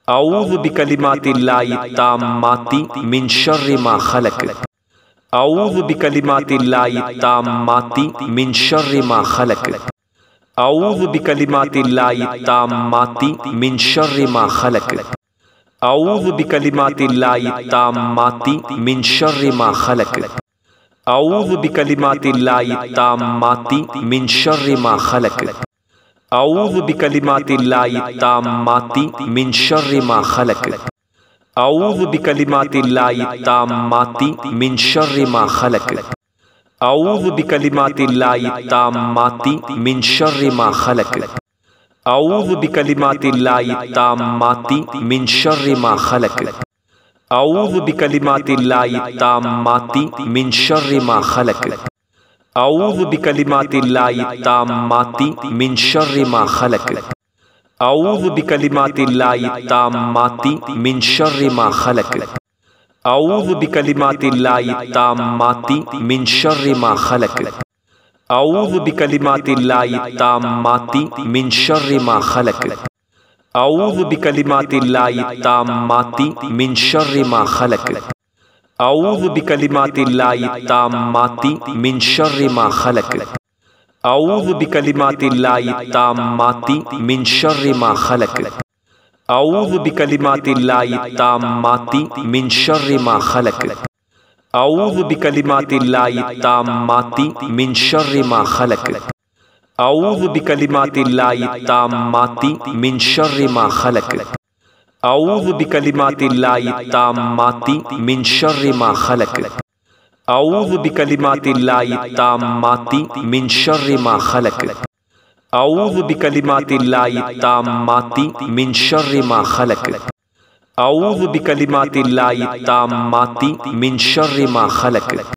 अऊज़ु बिकलिमातिल्लाहि ताम्माति मिन शर्रि मा खलक। अऊज़ु बिकलिमातिल्लाहि ताम्माति मिन शर्रि मा खलक। अऊज़ु बिकलिमातिल्लाहि ताम्माति मिन शर्रि मा खलक। अऊज़ु बिकलिमातिल्लाहि ताम्माति मिन शर्रि मा खलक। अऊज़ु बिकलिमातिल्लाहि ताम्माति मिन शर्रि मा खलक। अऊज़ु बिकलिमातिल्लाहि ताम्माति मिन शर्रि मा खलक। अऊज़ु बिकलिमातिल्लाहि ताम्माति मिन शर्रि मा खलक। अऊज़ु बिकलिमातिल्लाहि ताम्माति मिन शर्रि मा खलक। अऊज़ु बिकलिमातिल्लाहि ताम्माति मिन शर्रि मा खलक। अऊज़ु बिकलिमातिल्लाहि ताम्माति मिन शर्रि मा खलक। अऊज़ु बिकलिमातिल्लाहि ताम्माति मिन शर्रि मा खलक। अऊज़ु बिकलिमातिल्लाहि ताम्माति मिन शर्रि मा खलक। अऊज़ु बिकलिमातिल्लाहि ताम्माति मिन शर्रि मा खलक। अऊज़ु बिकलिमातिल्लाहि ताम्माति मिन शर्रि मा खलक। अऊज़ु बिकलिमातिल्लाहि ताम्माति मिन शर्रि मा खलक। अऊज़ु बिकलिमातिल्लाहि ताम्माति मिन शर्रि मा खलक। अऊज़ु बिकलिमातिल्लाहि ताम्माति मिन शर्रि मा खलक। अऊज़ु बिकलिमातिल्लाहि ताम्माति मिन शर्रि मा खलक। अऊज़ु बिकलिमातिल्लाहि ताम्माति मिन शर्रि मा खलक। अऊज़ु बिकलिमातिल्लाहि ताम्माति मिन शर्रि मा खलक। अऊज़ु बिकलिमातिल्लाहि ताम्माति मिन शर्रि मा खलक। अऊज़ु बिकलिमातिल्लाहि ताम्माति मिन शर्रि मा खलक। अऊज़ु बिकलिमातिल्लाहि ताम्माति मिन शर्रि मा खलक। अऊज़ु बिकलिमातिल्लाहि ताम्माति मिन शर्रि मा खलक।